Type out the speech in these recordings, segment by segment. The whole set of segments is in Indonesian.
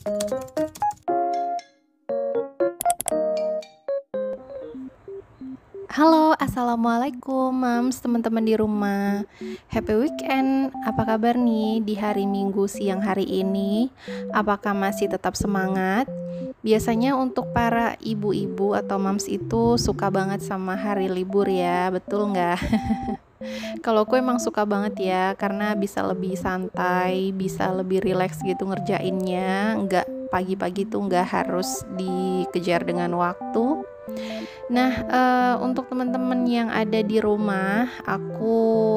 Halo, assalamualaikum, mams, teman-teman di rumah. Happy weekend. Apa kabar nih di hari Minggu siang hari ini? Apakah masih tetap semangat? Biasanya untuk para ibu-ibu atau mams itu suka banget sama hari libur ya, betul nggak? Kalau aku emang suka banget ya, karena bisa lebih santai, bisa lebih rileks gitu ngerjainnya, nggak pagi-pagi tuh nggak harus dikejar dengan waktu. Nah, untuk teman-teman yang ada di rumah, aku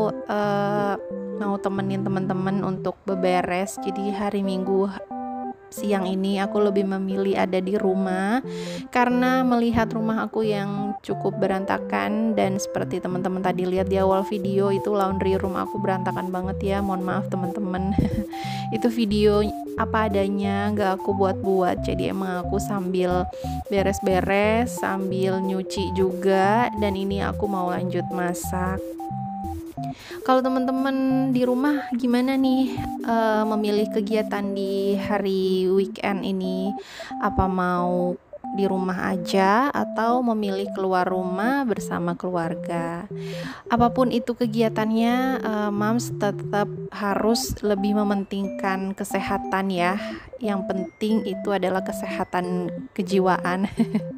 mau temenin teman-teman untuk beberes. Jadi hari Minggu siang ini aku lebih memilih ada di rumah karena melihat rumah aku yang cukup berantakan, dan seperti teman-teman tadi lihat di awal video itu laundry room aku berantakan banget ya. Mohon maaf teman-teman. Itu video apa adanya, nggak aku buat-buat. Jadi emang aku sambil beres-beres sambil nyuci juga, dan ini aku mau lanjut masak. Kalau teman-teman di rumah gimana nih, memilih kegiatan di hari weekend ini? Apa mau di rumah aja atau memilih keluar rumah bersama keluarga? Apapun itu kegiatannya, mams tetap harus lebih mementingkan kesehatan ya. Yang penting itu adalah kesehatan kejiwaan.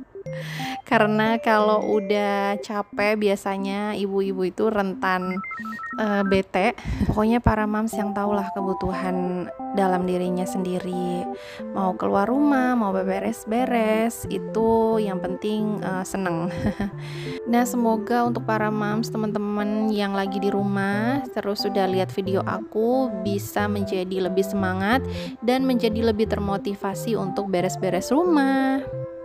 Karena kalau udah capek biasanya ibu-ibu itu rentan bete. Pokoknya para mams yang tahulah kebutuhan dalam dirinya sendiri. Mau keluar rumah, mau beberes-beres, itu yang penting seneng. Nah, semoga untuk para mams, teman-teman yang lagi di rumah terus sudah lihat video aku bisa menjadi lebih semangat dan menjadi lebih termotivasi untuk beres-beres rumah.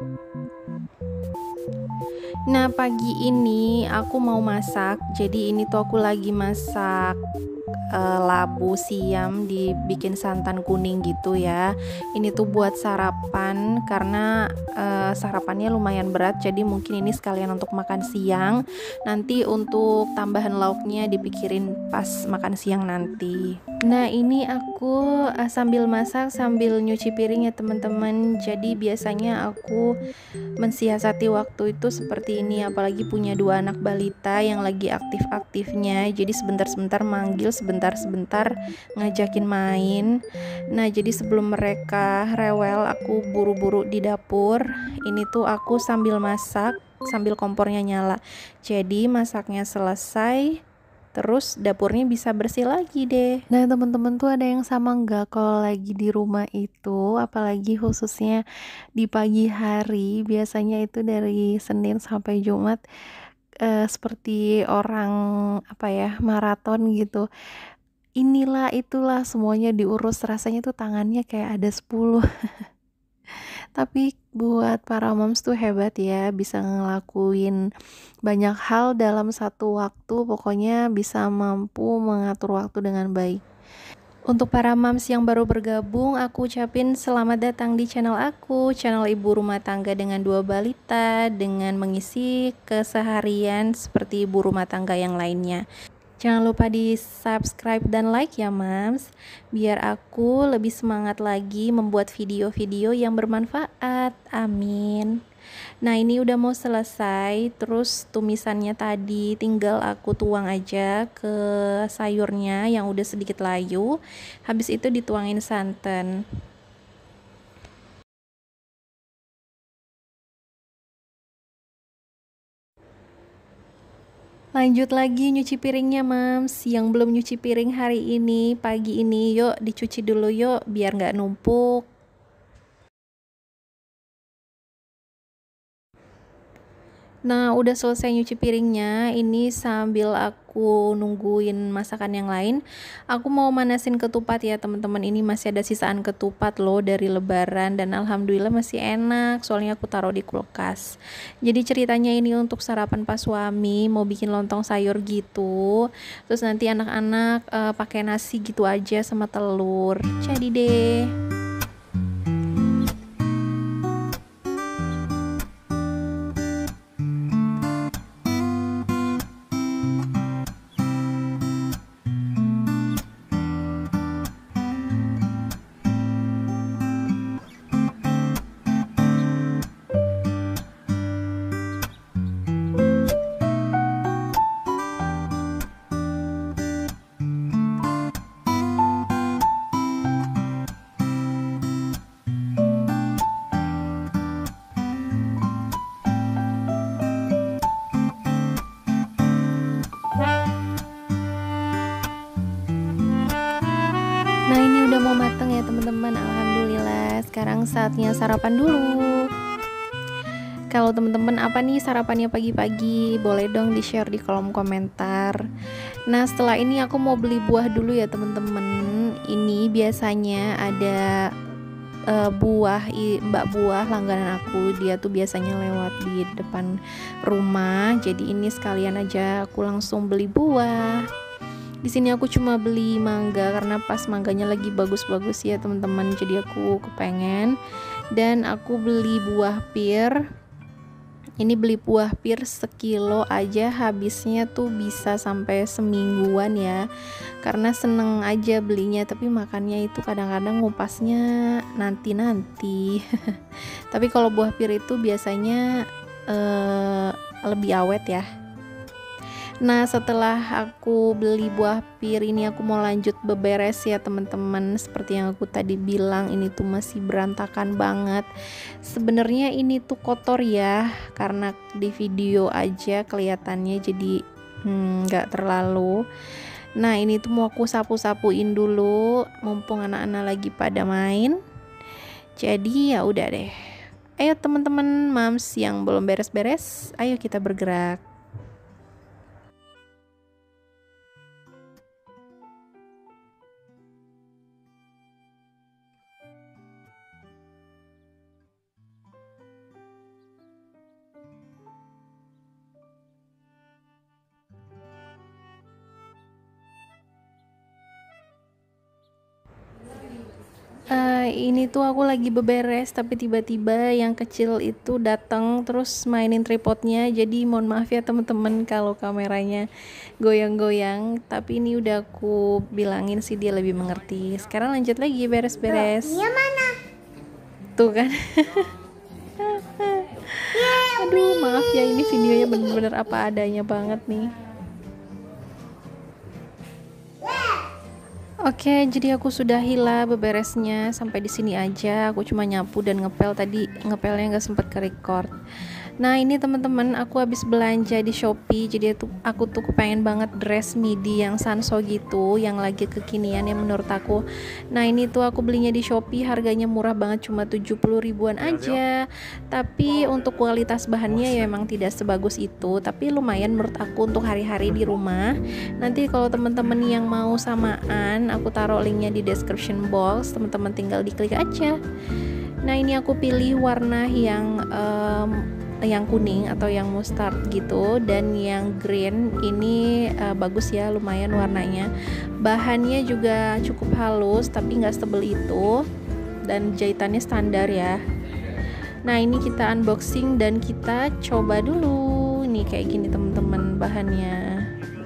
Nah, pagi ini aku mau masak. Jadi ini tuh aku lagi masak labu siam dibikin santan kuning gitu ya. Ini tuh buat sarapan karena sarapannya lumayan berat, jadi mungkin ini sekalian untuk makan siang. Nanti untuk tambahan lauknya dipikirin pas makan siang nanti. Nah, ini aku sambil masak sambil nyuci piring ya teman-teman. Jadi biasanya aku mensiasati waktu itu seperti ini, apalagi punya 2 anak balita yang lagi aktif-aktifnya. Jadi sebentar-sebentar manggil, sebentar-sebentar ngajakin main. Nah, jadi sebelum mereka rewel, aku buru-buru di dapur. Ini tuh aku sambil masak, sambil kompornya nyala. Jadi masaknya selesai, terus dapurnya bisa bersih lagi deh. Nah, teman-teman tuh ada yang sama nggak kalau lagi di rumah itu, apalagi khususnya di pagi hari, biasanya itu dari Senin sampai Jumat seperti orang apa ya, maraton gitu. Inilah itulah semuanya diurus, rasanya tuh tangannya kayak ada 10. Tapi buat para moms tuh hebat ya, bisa ngelakuin banyak hal dalam satu waktu, pokoknya bisa mampu mengatur waktu dengan baik. Untuk para moms yang baru bergabung, aku ucapin selamat datang di channel aku, channel ibu rumah tangga dengan 2 balita, dengan mengisi keseharian seperti ibu rumah tangga yang lainnya. Jangan lupa di subscribe dan like ya mams, biar aku lebih semangat lagi membuat video-video yang bermanfaat. Amin. Nah, ini udah mau selesai, terus tumisannya tadi tinggal aku tuang aja ke sayurnya yang udah sedikit layu. Habis itu dituangin santan. Lanjut lagi nyuci piringnya mams. Yang belum nyuci piring hari ini, pagi ini, yuk dicuci dulu yuk biar nggak numpuk. Nah, udah selesai nyuci piringnya. Ini sambil aku nungguin masakan yang lain, aku mau manasin ketupat ya teman-teman. Ini masih ada sisaan ketupat loh dari lebaran, dan alhamdulillah masih enak. Soalnya aku taruh di kulkas. Jadi ceritanya ini untuk sarapan pas suami, mau bikin lontong sayur gitu. Terus nanti anak-anak pakai nasi gitu aja sama telur. Jadi deh. teman-teman, alhamdulillah. Sekarang saatnya sarapan dulu. Kalau teman-teman apa nih sarapannya pagi-pagi? Boleh dong di-share di kolom komentar. Nah, setelah ini aku mau beli buah dulu ya teman-teman. Ini biasanya ada mbak buah langganan aku, dia tuh biasanya lewat di depan rumah. Jadi ini sekalian aja aku langsung beli buah. Di sini aku cuma beli mangga karena pas mangganya lagi bagus-bagus ya teman-teman. Jadi aku kepengen, dan aku beli buah pir. Ini beli buah pir sekilo aja habisnya tuh bisa sampai semingguan ya. Karena seneng aja belinya, tapi makannya itu kadang-kadang ngupasnya nanti-nanti. Tapi kalau buah pir itu biasanya lebih awet ya. Nah, setelah aku beli buah pir ini, aku mau lanjut beberes ya teman-teman. Seperti yang aku tadi bilang, ini tuh masih berantakan banget. Sebenarnya ini tuh kotor ya, karena di video aja kelihatannya jadi nggak terlalu. Nah, ini tuh mau aku sapu-sapuin dulu, mumpung anak-anak lagi pada main. Jadi ya udah deh. Ayo teman-teman mams yang belum beres-beres, ayo kita bergerak. Ini tuh aku lagi beberes, tapi tiba-tiba yang kecil itu datang terus mainin tripodnya. Jadi mohon maaf ya teman-teman kalau kameranya goyang-goyang, tapi ini udah aku bilangin sih, dia lebih mengerti. Sekarang lanjut lagi beres-beres. Iya mana? Tuh kan. Aduh, maaf ya, ini videonya bener-bener apa adanya banget nih. Oke, jadi aku sudah hilah beberesnya sampai di sini aja. Aku cuma nyapu dan ngepel, tadi ngepelnya nggak sempet ke record. Nah, ini teman-teman, aku habis belanja di Shopee. Jadi aku tuh kepengen banget dress midi yang Sanso gitu, yang lagi kekinian ya menurut aku. Nah, ini tuh aku belinya di Shopee, harganya murah banget, cuma 70 ribuan aja. Tapi untuk kualitas bahannya ya emang tidak sebagus itu, tapi lumayan menurut aku untuk hari-hari di rumah. Nanti kalau teman-teman yang mau samaan, aku taruh linknya di description box, teman-teman tinggal diklik aja. Nah, ini aku pilih warna yang kuning atau yang mustard gitu, dan yang green ini bagus ya, lumayan warnanya. Bahannya juga cukup halus tapi nggak setebel itu, dan jahitannya standar ya. Nah, ini kita unboxing dan kita coba dulu. Ini kayak gini teman-teman bahannya.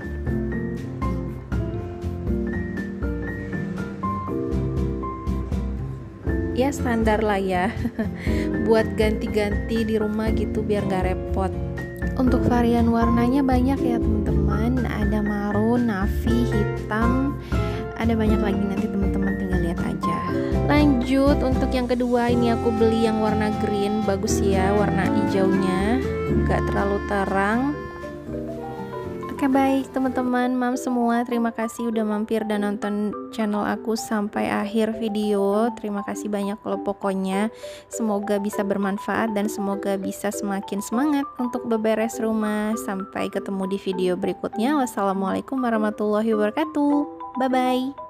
Ya standar lah ya. Buat ganti-ganti di rumah gitu biar gak repot. Untuk varian warnanya banyak ya teman-teman. Ada maroon, navy, hitam, ada banyak lagi, nanti teman-teman tinggal lihat aja. Lanjut untuk yang kedua, ini aku beli yang warna green, bagus ya warna hijaunya, gak terlalu terang. Oke baik teman-teman, mam semua, terima kasih udah mampir dan nonton channel aku sampai akhir video. Terima kasih banyak loh pokoknya. Semoga bisa bermanfaat dan semoga bisa semakin semangat untuk beberes rumah. Sampai ketemu di video berikutnya. Wassalamualaikum warahmatullahi wabarakatuh. Bye bye.